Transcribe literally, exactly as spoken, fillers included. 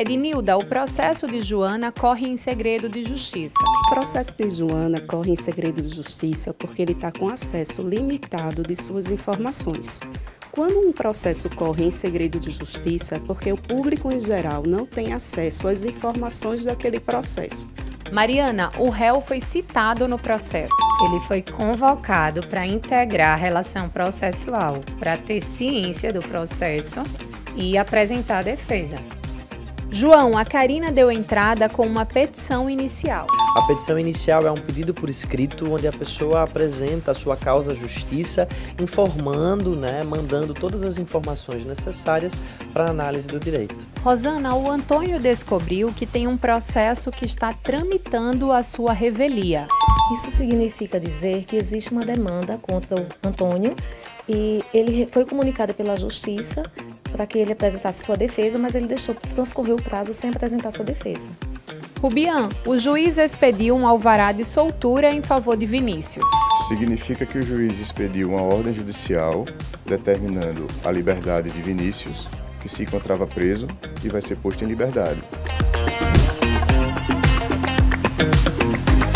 Ednilda, o processo de Joana corre em segredo de justiça. O processo de Joana corre em segredo de justiça porque ele está com acesso limitado de suas informações. Quando um processo corre em segredo de justiça, é porque o público em geral não tem acesso às informações daquele processo. Mariana, o réu foi citado no processo. Ele foi convocado para integrar a relação processual, para ter ciência do processo e apresentar a defesa. João, a Karina deu entrada com uma petição inicial. A petição inicial é um pedido por escrito onde a pessoa apresenta a sua causa à justiça, informando, né, mandando todas as informações necessárias para a análise do direito. Rosana, o Antônio descobriu que tem um processo que está tramitando a sua revelia. Isso significa dizer que existe uma demanda contra o Antônio e ele foi comunicado pela justiça para que ele apresentasse sua defesa, mas ele deixou transcorrer o prazo sem apresentar sua defesa. Rubian, o juiz expediu um alvará de soltura em favor de Vinícius. Significa que o juiz expediu uma ordem judicial determinando a liberdade de Vinícius, que se encontrava preso e vai ser posto em liberdade.